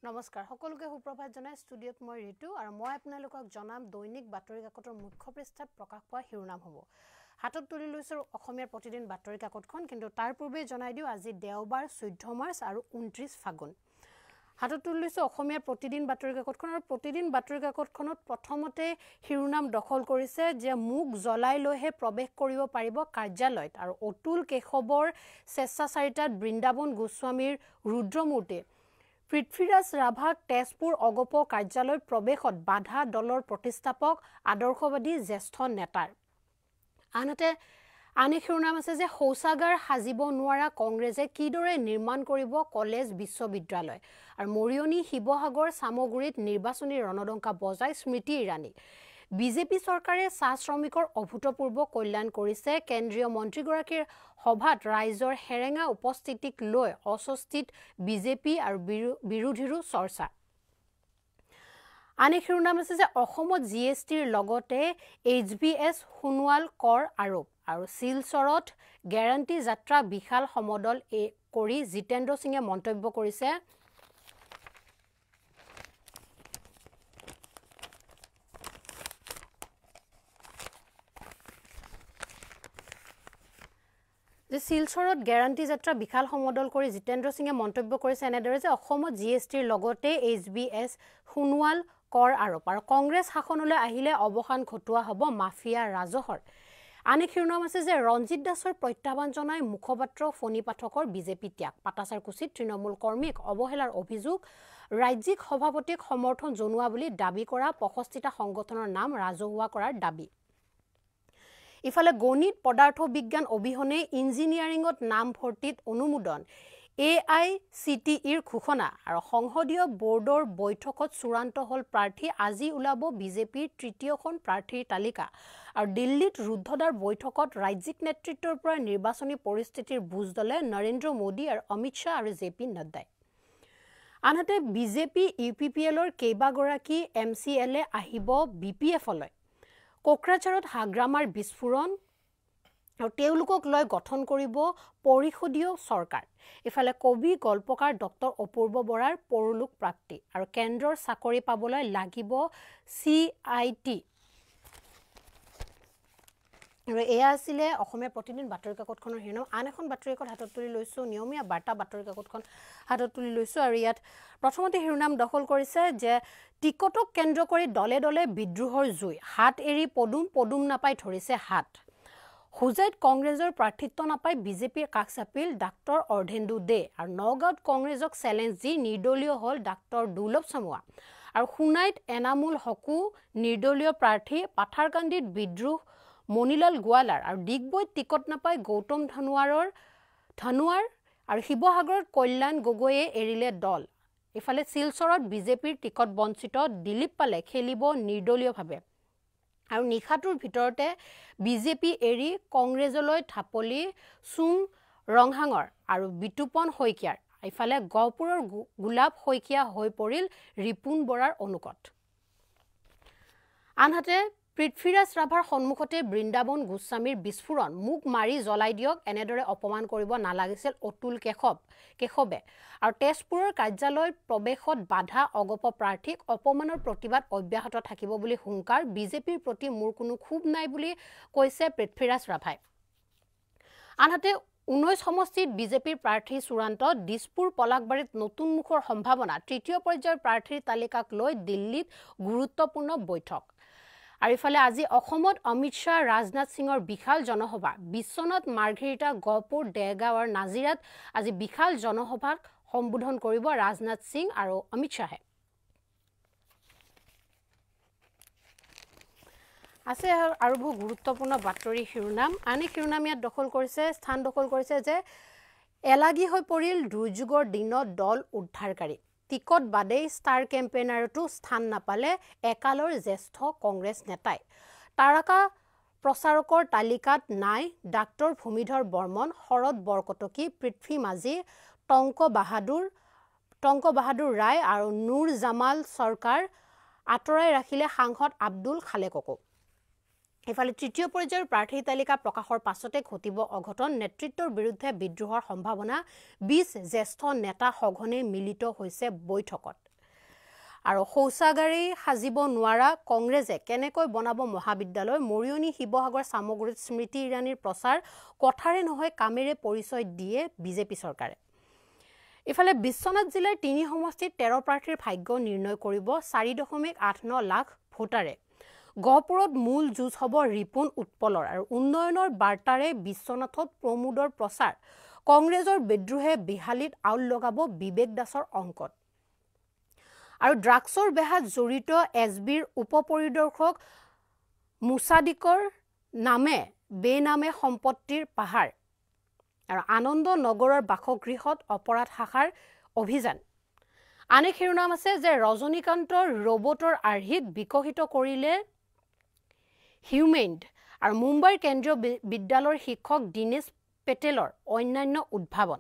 নমস্কাৰ সকলোকে সুপ্ৰভাত জনাই ষ্টুডিঅত মই ঋতু আৰু মই আপোনালোকক জনাম দৈনিক বাতৰি কাকতৰ মুখ্য পৃষ্ঠাত প্ৰকাশ পোৱা শিৰোনাম হ'ব হাতত তুলি লৈছো অসমীয়াৰ প্ৰতিদিন বাতৰি কাকতখন কিন্তু তাৰ পূৰ্বে জনাই দিও আজি দেওবাৰ 14 মাৰ্চ আৰু 29 ফাগুন হাতত তুলি লৈছো অসমীয়াৰ প্ৰতিদিন বাতৰি কাকতখন আৰু প্ৰতিদিন বাতৰি কাকতখনত প্ৰথমতে শিৰোনাম দখল কৰিছে যে মুখ জ্বলাই লৈহে প্ৰৱেশ কৰিব পাৰিব কাৰ্যালয়ত আৰু অতুল কেশৱৰ স্বেচ্ছাচাৰিতাত বৃন্দাবন গোস্বামীৰ ৰুদ্ৰমূৰ্তি পৃথ্বীৰাজ ৰাভাক তেজপুৰ অগপ কাৰ্যালয় প্ৰৱেশত বাধা দলৰ প্ৰতিষ্ঠাপক আদৰ্শবাদী জ্যেষ্ঠ নেতাৰ আনহাতে আন শিৰোনাম আছে যে শৌচাগাৰ সাজিব নোৱাৰা কংগ্ৰেছে কিদৰে নিৰ্মাণ কৰিব কলেজ বিশ্ববিদ্যালয় আৰু মৰিয়নি শিৱসাগৰ সামগুৰিত নিৰ্বাচনী ৰণদংকা বজাই স্মৃতি ইৰাণী বিজেপি চৰকাৰে চাহ শ্ৰমিকৰ অভূতপূৰ্ব কল্যাণ কৰিছে কেন্দ্ৰীয় মন্ত্ৰীগৰাকীৰ সভাত ৰাইজৰ হেৰেঙা উপস্থিতিক লৈ অস্বস্তিত বিজেপি আৰু বিৰোধীৰো চৰ্চা আন শিৰোনাম আছে যে অসমত জিএছটিৰ লগতে এইচবিএছ সোণোৱাল কৰ আৰোপ আৰু শিলচৰত গ্যাৰান্টি যাত্ৰা বিশাল সমদল কৰি জিতেন্দ্ৰ সিঙে মন্তব্য কৰিছে যে শিলচৰত গ্যাৰান্টি যাত্ৰা বিশাল সমদল কৰি জিতেন্দ্ৰ সিঙে মন্তব্য কৰিছে এনেদৰে যে অসমত জিএছটিৰ লগতে এইচবিএছ সোণোৱাল কৰ আৰোপ আৰু কংগ্ৰেছ শাসনলৈ আহিলে অৱসান ঘটোৱা হ'ব মাফিয়া ৰাজহৰ আন শিৰোনাম আছে যে ৰঞ্জিত দাসৰ প্ৰত্যাহ্বান জনাই মুখপাত্ৰ ফণী পাঠকৰ বিজেপি ত্যাগ পাটাচাৰকুচিত তৃণমূল কৰ্মীক অৱহেলাৰ অভিযোগ ৰাজ্যিক সভাপতিক সমৰ্থন জনোৱা বুলি দাবী কৰা 65টা সংগঠনৰ নাম ৰাজহুৱা কৰাৰ দাবী ইফালে গণিত পদাৰ্থ বিজ্ঞান অবিহনে ইঞ্জিনিয়াৰিঙত নাম ভৰ্তিত অনুমোদন AICTEৰ ঘোষণা আৰু সংসদীয় বোৰ্ডৰ বৈঠকত চূড়ান্ত হল প্ৰাৰ্থী আজি ওলাব বিজেপিৰ তৃতীয়খন প্ৰাৰ্থীৰ তালিকা আৰু দিল্লীত ৰুদ্ধদাৰ বৈঠকত ৰাজ্যিক নেতৃত্বৰ পৰা নিৰ্বাচনী পৰিস্থিতিৰ বুজ দলে নৰেন্দ্ৰ মোদী আৰু অমিত শাহ আৰু জেপি নাড্ডাই আনহাতে বিজেপি ইউপিপিএলৰ কেইবাগৰাকী MCLA আহিব BPFলৈ কোকৰাঝাৰত হাগ্ৰামাৰ বিস্ফোৰণ আৰু তেওঁলোকক লৈ গঠন কৰিব পৰিষদীয় চৰকাৰ ইফালে কবি গল্পকাৰ ডক্টৰ অপূৰ্ব বৰাৰ পৰলোক প্ৰাপ্তি আৰু কেন্দ্ৰৰ চাকৰি পাবলৈ লাগিব CIT আৰু এয়া আছিলে অসমীয়া প্ৰতিদিন বাতৰি কাকতখনৰ শিৰোনাম আন এখন বাতৰি কাকত হাতত তুলি লৈছো নিয়মীয়া বাৰ্তা বাতৰি কাকতখন হাতত তুলি লৈছো আৰু ইয়াত প্ৰথমতে শিৰোনাম দখল কৰিছে যে টিকটক কেন্দ্ৰ কৰি দলে দলে বিদ্ৰোহৰ জুই হাত এৰি পদুম নাপাই ধৰিছে হাত হুজাইত কংগ্ৰেছৰ প্ৰাৰ্থিত্ব নাপাই বিজেপিৰ কাষ চাপিল ডাক্তৰ অৰ্ধেন্দু দে আৰু নগাঁৱত কংগ্ৰেছক চ্যালেঞ্জ দি নিৰ্দলীয় হল ডাক্তৰ দুৰ্লভ চামুৱা আৰু খুনাইত এনামুল হকু নিৰ্দলীয় প্ৰাৰ্থী পাথাৰকান্দিত বিদ্ৰোহ মনিলাল গোৱালাৰ আৰু ডিগবৈত টিকট নাপাই গৌতম ধনুৱাৰ আৰু শিৱসাগৰত কল্যাণ গগৈয়ে এৰিলে দল ইফালে শিলচৰত বিজেপিৰ টিকট বঞ্চিত দিলীপ পালে খেলিব নিৰ্দলীয়ভাৱে আৰু নিখাটোৰ ভিতৰতে বিজেপি এৰি কংগ্ৰেছলৈ থাপলি সুং ৰংহাঙৰ আৰু বিতুপন শইকীয়াৰ ইফালে গহপুৰৰ গোলাপ শইকীয়া হৈ পৰিল ৰিপুন বৰাৰ অনুকট আনহাতে পৃথ্বীৰাজ ৰাভাৰ সন্মুখতে বৃন্দাবন গোস্বামীৰ বিস্ফোৰণ মুখ মাৰি জ্বলাই দিয়ক এনেদৰে অপমান কৰিব নালাগিছিল অতুল কেশৱে আৰু তেজপুৰৰ কাৰ্যালয় প্ৰৱেশত বাধা অগপ প্ৰাৰ্থীক অপমানৰ প্ৰতিবাদ অব্যাহত থাকিব বুলি হুংকাৰ বিজেপিৰ প্ৰতি মোৰ কোনো ক্ষোভ নাই বুলি কৈছে পৃথ্বীৰাজ ৰাভাই আনহাতে 19 সমষ্টিত বিজেপিৰ প্ৰাৰ্থী চূড়ান্ত দিছপুৰ পলাকবাৰীত নতুন মুখৰ সম্ভাৱনা তৃতীয় পৰ্যায়ৰ প্ৰাৰ্থীৰ তালিকাক লৈ দিল্লীত গুৰুত্বপূৰ্ণ বৈঠক আৰু ইফালে আজি অসমত অমিত শাহ ৰাজনাথ সিঙৰ বিশাল জনসভা বিশ্বনাথ মাৰ্ঘেৰিটা গহপুৰ দেৰগাঁও আৰু নাজিৰাত আজি বিশাল জনসভাক সম্বোধন কৰিব ৰাজনাথ সিং আৰু অমিত শাহে আছে আৰু বহু গুৰুত্বপূৰ্ণ বাতৰি শিৰোনাম আনে শিৰোনাম ইয়াত স্থান দখল কৰিছে যে এলাগী হৈ পৰিল দুৰ্যোগৰ দিনত দল উদ্ধাৰকাৰী টিকট বাদেই ষ্টাৰ কেম্পেইনাৰতো স্থান নাপালে একালৰ জ্যেষ্ঠ কংগ্ৰেছ নেতাই তাৰকা প্ৰচাৰকৰ তালিকাত নাই ডাক্তৰ ভূমিধৰ বৰ্মন শৰৎ বৰকটকী পৃথ্বী মাঝি টংক বাহাদুৰ ৰায় আৰু নুৰ জামাল চৰকাৰ আঁতৰাই ৰাখিলে সাংসদ আব্দুল খালেককো ইফালে তৃতীয় পৰ্যায়ৰ প্ৰাৰ্থী তালিকা প্ৰকাশৰ পাছতে ঘটিব অঘটন নেতৃত্বৰ বিৰুদ্ধে বিদ্ৰোহৰ সম্ভাৱনা 20 জ্যেষ্ঠ নেতা সঘনে মিলিত হৈছে বৈঠকত আৰু শৌচাগাৰী সাজিব নোৱাৰা কংগ্ৰেছে কেনেকৈ বনাব মহাবিদ্যালয় মৰিয়নি শিৱসাগৰ সামগ্ৰীত স্মৃতি ইৰাণীৰ প্ৰচাৰ কথাৰে নহয় কামেৰে পৰিচয় দিয়ে বিজেপি চৰকাৰে ইফালে বিশ্বনাথ জিলাৰ ৩ সমষ্টিত ১৩ প্ৰাৰ্থীৰ ভাগ্য নিৰ্ণয় কৰিব ৪.89 লাখ ভোটাৰে গহপুৰত মূল যুঁজ হ'ব ৰিপুন উৎপলৰ আৰু উন্নয়নৰ বাৰ্তাৰে বিশ্বনাথত প্ৰমোদৰ প্ৰচাৰ কংগ্ৰেছৰ বিদ্ৰোহে বিহালীত আউল লগাব বিবেক দাসৰ অংকত আৰু ড্ৰাগছৰ বেহাত জড়িত এছবিৰ উপপৰিদৰ্শক মুছাদিকৰ নামে বেনামে সম্পত্তিৰ পাহাৰ আৰু আনন্দ নগৰৰ বাসগৃহত অপৰাধ শাখাৰ অভিযান আন এক শিৰোনাম আছে যে ৰজনীকান্তৰ ৰবটৰ আৰ্হিত বিকশিত কৰিলে হিউমেণ্ড আৰু মুম্বাইৰ কেন্দ্ৰীয় বিদ্যালয়ৰ শিক্ষক দিনেশ পেটেলৰ অন্যান্য উদ্ভাৱন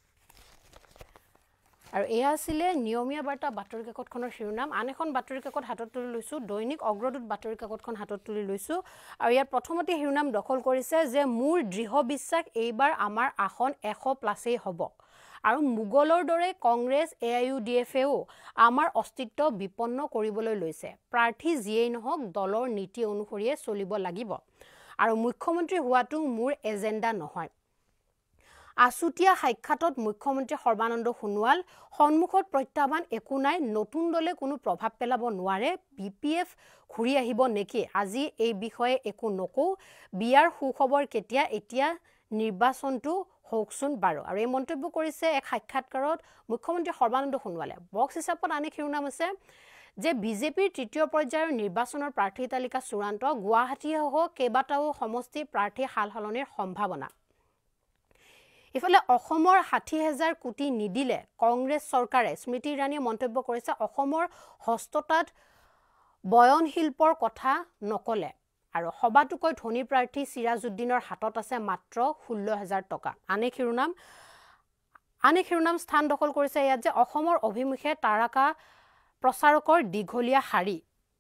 আৰু এয়া আছিলে নিয়মীয়া বাৰ্তা বাতৰি কাকতখনৰ শিৰোনাম আন এখন বাতৰি কাকত হাতত তুলি লৈছোঁ দৈনিক অগ্ৰদূত বাতৰি কাকতখন হাতত তুলি লৈছোঁ আৰু ইয়াৰ প্ৰথমতে শিৰোনাম দখল কৰিছে যে মোৰ দৃঢ় বিশ্বাস এইবাৰ আমাৰ আসন 100+ হ'ব আৰু মুগলৰ দৰে কংগ্ৰেছ AIUDFেও আমাৰ অস্তিত্ব বিপন্ন কৰিবলৈ লৈছে প্ৰাৰ্থী যিয়েই নহওক দলৰ নীতি অনুসৰিয়ে চলিব লাগিব আৰু মুখ্যমন্ত্ৰী হোৱাটো মোৰ এজেণ্ডা নহয় আছুতীয়া সাক্ষাতত মুখ্যমন্ত্ৰী সৰ্বানন্দ সোণোৱাল সন্মুখত প্ৰত্যাহ্বান একো নাই নতুন দলে কোনো প্ৰভাৱ পেলাব নোৱাৰে BPF ঘূৰি আহিব নেকি আজি এই বিষয়ে একো নকওঁ বিয়াৰ সুখবৰ কেতিয়া এতিয়া নিৰ্বাচনটো হওকচোন বাৰু আৰু এই মন্তব্য কৰিছে এক সাক্ষাৎকাৰত মুখ্যমন্ত্ৰী সৰ্বানন্দ সোণোৱালে বক্স হিচাপত আন এক শিৰোনাম আছে যে বিজেপিৰ তৃতীয় পৰ্যায়ৰ নিৰ্বাচনৰ প্ৰাৰ্থী তালিকা চূড়ান্ত গুৱাহাটীসহ কেইবাটাও সমষ্টি প্ৰাৰ্থী সালসলনিৰ সম্ভাৱনা ইফালে অসমৰ ৬০,০০০ কোটি নিদিলে কংগ্ৰেছ চৰকাৰে স্মৃতি ইৰাণীয়ে মন্তব্য কৰিছে অসমৰ হস্ততাঁত বয়ন শিল্পৰ কথা নকলে আৰু সবাতোকৈ ধনী প্ৰাৰ্থী সিৰাজউদ্দিনৰ হাতত আছে মাত্ৰ ১৬,০০০ টকা আন এক শিৰোনাম স্থান দখল কৰিছে ইয়াত যে অসমৰ অভিমুখে তাৰকা প্ৰচাৰকৰ দীঘলীয়া শাৰী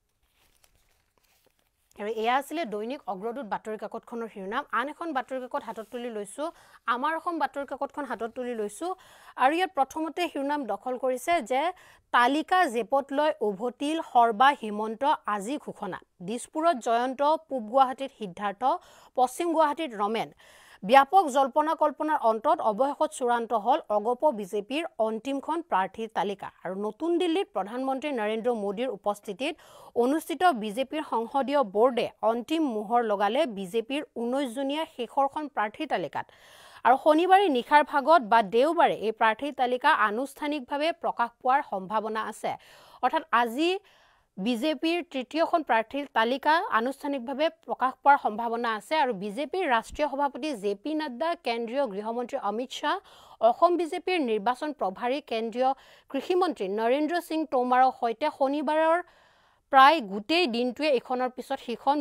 আৰু এয়া আছিলে দৈনিক অগ্ৰদূত বাতৰি কাকতখনৰ শিৰোনাম আন এখন বাতৰি কাকত হাতত তুলি লৈছোঁ আমাৰ অসম বাতৰি কাকতখন হাতত তুলি লৈছোঁ আৰু ইয়াত প্ৰথমতে শিৰোনাম দখল কৰিছে যে তালিকা জেপত লৈ উভতিল সৰ্বা হিমন্ত আজি ঘোষণা দিছপুৰত জয়ন্ত পূব গুৱাহাটীত সিদ্ধাৰ্থ পশ্চিম গুৱাহাটীত ৰমেন ব্যাপক জল্পনা কল্পনাৰ অন্তত অৱশেষত চূড়ান্ত হল অগপ বিজেপিৰ অন্তিমখন প্ৰাৰ্থীৰ তালিকা আৰু নতুন দিল্লীত প্ৰধানমন্ত্ৰী নৰেন্দ্ৰ মোদীৰ উপস্থিতিত অনুষ্ঠিত বিজেপিৰ সংসদীয় বোৰ্ডে অন্তিম মোহৰ লগালে বিজেপিৰ 19জনীয়া শেষৰখন প্ৰাৰ্থীৰ তালিকাত আৰু শনিবাৰে নিশাৰ ভাগত বা দেওবাৰে এই প্ৰাৰ্থীৰ তালিকা আনুষ্ঠানিকভাৱে প্ৰকাশ পোৱাৰ সম্ভাৱনা আছে অৰ্থাৎ আজি বিজেপিৰ তৃতীয়খন প্ৰাৰ্থীৰ তালিকা আনুষ্ঠানিকভাৱে প্ৰকাশ পোৱাৰ সম্ভাৱনা আছে আৰু বিজেপিৰ ৰাষ্ট্ৰীয় সভাপতি জেপি নাড্ডা কেন্দ্ৰীয় গৃহমন্ত্ৰী অমিত শাহ অসম বিজেপিৰ নিৰ্বাচন প্ৰভাৰী কেন্দ্ৰীয় কৃষিমন্ত্ৰী নৰেন্দ্ৰ সিং টোমাৰৰ সৈতে শনিবাৰৰ প্ৰায় গোটেই দিনটোৱে এখনৰ পিছত সিখন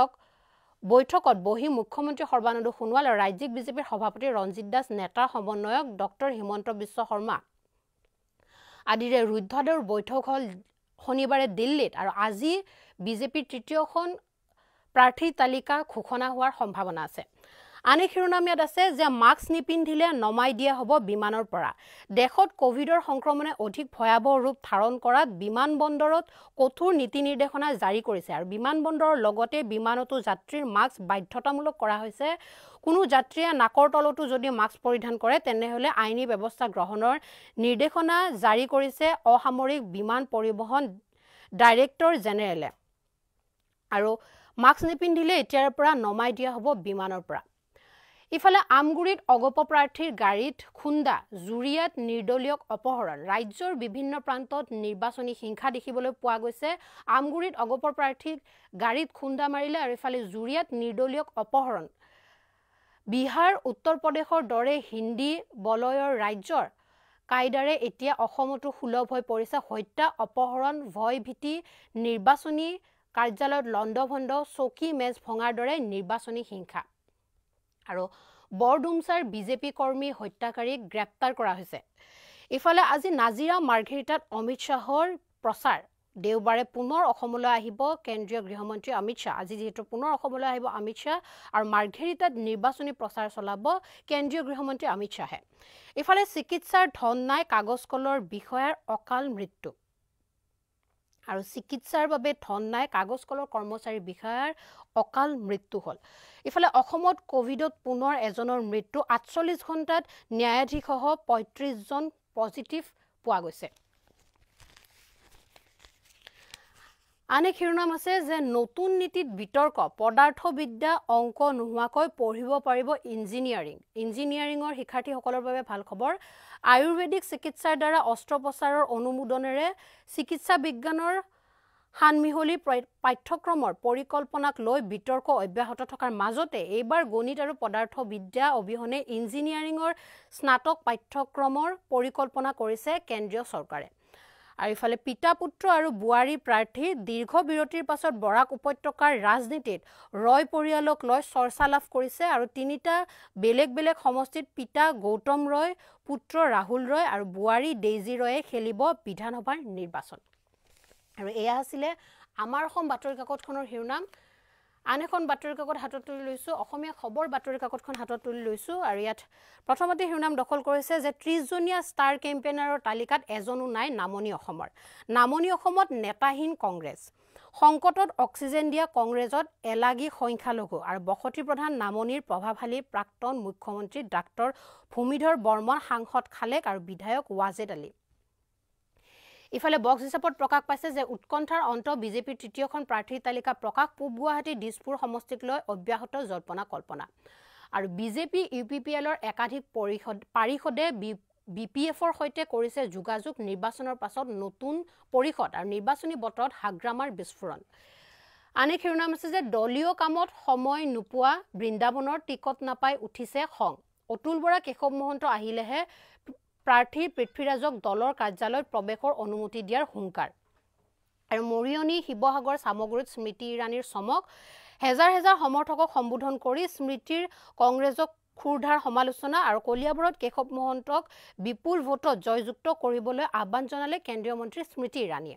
বৈঠকত বহি মুখ্যমন্ত্ৰী সৰ্বানন্দ সোণোৱাল আৰু ৰাজ্যিক বিজেপিৰ সভাপতি ৰঞ্জিত দাস নেতা সমন্বয়ক ডক্টৰ হিমন্ত বিশ্ব শৰ্মা আদিৰে ৰুদ্ধদ্বৰ বৈঠক হল শনিবাৰে দিল্লীত আৰু আজি বিজেপিৰ তৃতীয়খন প্ৰাৰ্থীৰ তালিকা ঘোষণা হোৱাৰ সম্ভাৱনা আছে আন এক শিৰোনাম ইয়াত আছে যে মাস্ক নিপিন্ধিলে নমাই দিয়া হ'ব বিমানৰ পৰা দেশত কোভিডৰ সংক্ৰমণে অধিক ভয়াৱহ ৰূপ ধাৰণ কৰাত বিমানবন্দৰত কঠোৰ নীতি নিৰ্দেশনা জাৰি কৰিছে আৰু বিমানবন্দৰৰ লগতে বিমানতো যাত্ৰীৰ মাস্ক বাধ্যতামূলক কৰা হৈছে কোনো যাত্ৰীয়ে নাকৰ তলতো যদি মাস্ক পৰিধান কৰে তেনেহলে আইনী ব্যৱস্থা গ্ৰহণৰ নিৰ্দেশনা জাৰি কৰিছে অসামৰিক বিমান পৰিবহণ ডাইৰেক্টৰ জেনেৰেলে আৰু মাস্ক নিপিন্ধিলে এতিয়াৰ পৰা নমাই দিয়া হ'ব বিমানৰ পৰা ইফালে আমগুৰিত অগপ প্ৰাৰ্থীৰ গাড়ীত খুন্দা জুৰিয়াত নিৰ্দলীয়ক অপহৰণ ৰাজ্যৰ বিভিন্ন প্ৰান্তত নিৰ্বাচনী হিংসা দেখিবলৈ পোৱা গৈছে আমগুৰিত অগপ প্ৰাৰ্থীৰ গাড়ীত খুন্দা মাৰিলে আৰু ইফালে জুৰিয়াত নিৰ্দলীয়ক অপহৰণ বিহাৰ উত্তৰ প্ৰদেশৰ দৰে হিন্দী বলয়ৰ ৰাজ্যৰ কাইদাৰে এতিয়া অসমতো সুলভ হৈ পৰিছে হত্যা অপহৰণ ভয় ভীতি নিৰ্বাচনী কাৰ্যালয়ত লণ্ডভণ্ড চকী মেজ ভঙাৰ দৰে নিৰ্বাচনী হিংসা আৰু বৰডুমছাৰ বিজেপি কৰ্মী হত্যাকাৰীক গ্ৰেপ্তাৰ কৰা হৈছে ইফালে আজি নাজিৰা মাৰ্ঘেৰিটাত অমিত শাহৰ প্ৰচাৰ দেওবাৰে পুনৰ অসমলৈ আহিব কেন্দ্ৰীয় গৃহমন্ত্ৰী অমিত শাহ আজি যেহেতু পুনৰ অসমলৈ আহিব অমিত শাহ আৰু মাৰ্ঘেৰিটাত নিৰ্বাচনী প্ৰচাৰ চলাব কেন্দ্ৰীয় গৃহমন্ত্ৰী অমিত শাহে ইফালে চিকিৎসাৰ ধন নাই কাগজ কলৰ বিষয়াৰ অকাল মৃত্যু আৰু চিকিৎসাৰ বাবে ধন নাই কাগজ কলৰ কৰ্মচাৰী বিষয়াৰ অকাল মৃত্যু হ'ল ইফালে অসমত কোভিডত পুনৰ এজনৰ মৃত্যু ৪৮ ঘণ্টাত ন্যায়াধীশসহ ৩৫ জন পজিটিভ পোৱা গৈছে আনে শিৰোনাম আছে যে নতুন নীতিত বিতৰ্ক পদাৰ্থবিদ্যা অংক নোহোৱাকৈ পঢ়িব পাৰিব ইঞ্জিনিয়াৰিঙৰ শিক্ষাৰ্থীসকলৰ বাবে ভাল খবৰ আয়ুৰ্বেদিক চিকিৎসাৰ দ্বাৰা অস্ত্ৰোপচাৰৰ অনুমোদনেৰে চিকিৎসা বিজ্ঞানৰ সানমিহলি পাঠ্যক্ৰমৰ পৰিকল্পনাক লৈ বিতৰ্ক অব্যাহত থকাৰ মাজতে এইবাৰ গণিত আৰু পদাৰ্থবিদ্যা অবিহনে ইঞ্জিনিয়াৰিঙৰ স্নাতক পাঠ্যক্ৰমৰ পৰিকল্পনা কৰিছে কেন্দ্ৰীয় চৰকাৰে আৰু ইফালে পিতা পুত্ৰ আৰু বুৱাৰী প্ৰাৰ্থী দীৰ্ঘ বিৰতিৰ পাছত বৰাক উপত্যকাৰ ৰাজনীতিত ৰয় পৰিয়ালক লৈ চৰ্চা লাভ কৰিছে আৰু তিনিটা বেলেগ বেলেগ সমষ্টিত পিতা গৌতম ৰয় পুত্ৰ ৰাহুল ৰয় আৰু বুৱাৰী ডেইজি ৰয়ে খেলিব বিধানসভাৰ নিৰ্বাচন আৰু এয়া আছিল আমাৰ অসম বাতৰি কাকতখনৰ শিৰোনাম আন এখন বাতৰি কাকত হাতত তুলি লৈছো অসমীয়া খবৰ বাতৰি কাকতখন হাতত তুলি লৈছো আৰু ইয়াত প্ৰথমতে শিৰোনাম দখল কৰিছে যে ৩০ জনীয়া ষ্টাৰ কেম্পেইনাৰৰ তালিকাত এজনো নাই নামনি অসমত নেতাহীন কংগ্ৰেছ সংকটত অক্সিজেন দিয়া কংগ্ৰেছত এলাগী সংখ্যালঘু আৰু বসতি প্ৰধান নামনিৰ প্ৰভাৱশালী প্ৰাক্তন মুখ্যমন্ত্ৰী ডাক্তৰ ভূমিধৰ বৰ্মন সাংসদ খালেক আৰু বিধায়ক ৱাজেদ আলী ইফালে বক্স হিচাপত প্ৰকাশ পাইছে যে উৎকণ্ঠাৰ অন্ত বিজেপিৰ তৃতীয়খন প্ৰাৰ্থীৰ তালিকা প্ৰকাশ পূব গুৱাহাটী দিছপুৰ সমষ্টিক লৈ অব্যাহত জল্পনা কল্পনা আৰু বিজেপি ইউপিপিএলৰ একাধিক পাৰিষদে বিপিএফৰ সৈতে কৰিছে যোগাযোগ নিৰ্বাচনৰ পাছত নতুন পৰিষদ আৰু নিৰ্বাচনী বতৰত হাগ্ৰামাৰ বিস্ফোৰণ আনে শিৰোনাম আছে যে দলীয় কামত সময় নোপোৱা বৃন্দাবনৰ টিকট নাপাই উঠিছে খং অতুল বৰা কেশৱ মহন্ত আহিলেহে প্ৰাৰ্থী পৃথ্বীৰাজক দলৰ কাৰ্যালয়ত প্ৰৱেশৰ অনুমতি দিয়াৰ হুংকাৰ আৰু মৰিয়নি শিৱসাগৰ সামগ্ৰীত স্মৃতি ইৰাণীৰ চমক হেজাৰ হেজাৰ সমৰ্থকক সম্বোধন কৰি স্মৃতিৰ কংগ্ৰেছক খুৰধাৰ সমালোচনা আৰু কলিয়াবৰত কেশৱ মহন্তক বিপুল ভোটত জয়যুক্ত কৰিবলৈ আহ্বান জনালে কেন্দ্ৰীয় মন্ত্ৰী স্মৃতি ইৰাণীয়ে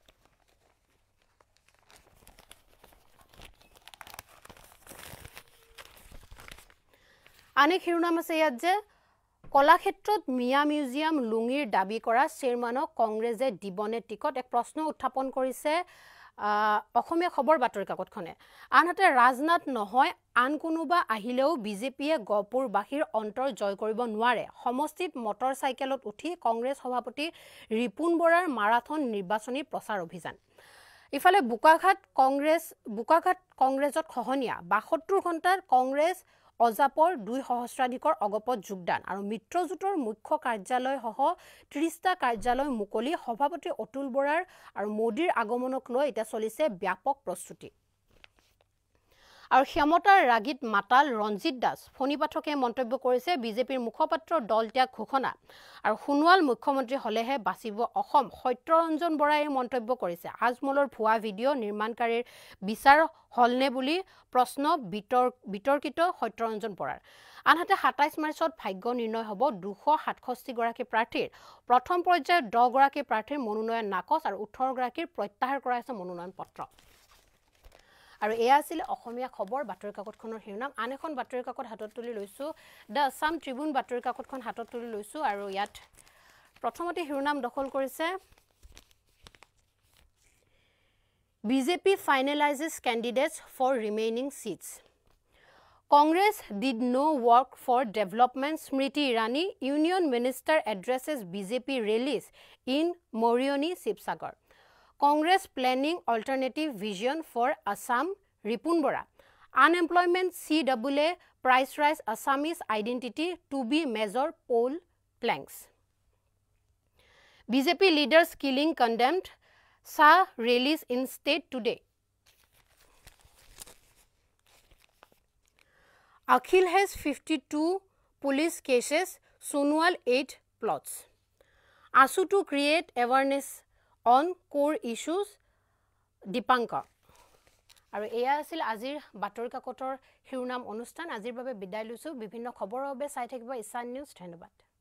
আনে শিৰোনাম আছে ইয়াত যে কলাক্ষেত্ৰত মিয়া মিউজিয়াম লুঙিৰ দাবী কৰা চেয়াৰমেনক কংগ্ৰেছে দিবনে টিকট এক প্ৰশ্ন উত্থাপন কৰিছে অসমীয়া খবৰ বাতৰি কাকতখনে আনহাতে ৰাজনাথ নহয় আন কোনোবা আহিলেও বিজেপিয়ে গহপুৰবাসীৰ অন্তৰ জয় কৰিব নোৱাৰে সমষ্টিত মটৰ চাইকেলত উঠি কংগ্ৰেছ সভাপতি ৰিপুন বৰাৰ মাৰাথন নিৰ্বাচনী প্ৰচাৰ অভিযান ইফালে বোকাঘাট কংগ্ৰেছত খহনীয়া ৭২ ঘণ্টাত কংগ্ৰেছ অজাপৰ ২ সহস্ৰাধিকৰ অগপত যোগদান আৰু মিত্ৰজোঁটৰ মুখ্য কাৰ্যালয়সহ ৩০টা কাৰ্যালয় মুকলি সভাপতি অতুল বৰাৰ আৰু মোদীৰ আগমনক লৈ এতিয়া চলিছে ব্যাপক প্ৰস্তুতি আৰু ক্ষমতাৰ ৰাগীত মাতাল ৰঞ্জিত দাস ফণী পাঠকে মন্তব্য কৰিছে বিজেপিৰ মুখপাত্ৰ দল ত্যাগ ঘোষণা আৰু সোণোৱাল মুখ্যমন্ত্ৰী হলেহে বাচিব অসম সত্যৰঞ্জন বৰাই মন্তব্য কৰিছে আজমলৰ ভুৱা ভিডিঅ' নিৰ্মাণকাৰীৰ বিচাৰ হলনে বুলি প্ৰশ্ন বিতৰ্কিত সত্যৰঞ্জন বৰাৰ আনহাতে ২৭ মাৰ্চত ভাগ্য নিৰ্ণয় হ'ব ২৬৭ গৰাকী প্ৰাৰ্থীৰ প্ৰথম পৰ্যায়ত ১০ গৰাকী প্ৰাৰ্থীৰ মনোনয়ন নাকচ আৰু ১৮ গৰাকীৰ প্ৰত্যাহাৰ কৰা হৈছে মনোনয়ন পত্ৰ আৰু এয়া আছিল অসমীয়া খবৰ বাতৰি কাকতখনৰ শিৰোনাম আন এখন বাতৰি কাকত হাতত তুলি লৈছো দ্য আছাম ট্ৰিবিউন বাতৰি কাকতখন হাতত তুলি লৈছো আৰু ইয়াত প্ৰথমতে শিৰোনাম দখল কৰিছে BJP finalises candidates for remaining seats Congress did no work for development Smriti Irani Union Minister addresses BJP rallies in Morioni Sibsagar Congress planning alternative vision for Assam Ripun Bora unemployment CAA price rise Assamese identity to be major poll planks BJP leaders killing condemned Shah rallies in state today Akhil has 52 police cases, Sonwal 8 plots. ASU to create awareness on core issues, Dipanka. আৰু এয়া আছিল আজিৰ বাতৰি কাকতৰ শিৰোনাম অনুষ্ঠান আজিৰ বাবে বিদায় লৈছো বিভিন্ন খবৰৰ বাবে চাই থাকিব ইশান নিউজ ধন্যবাদ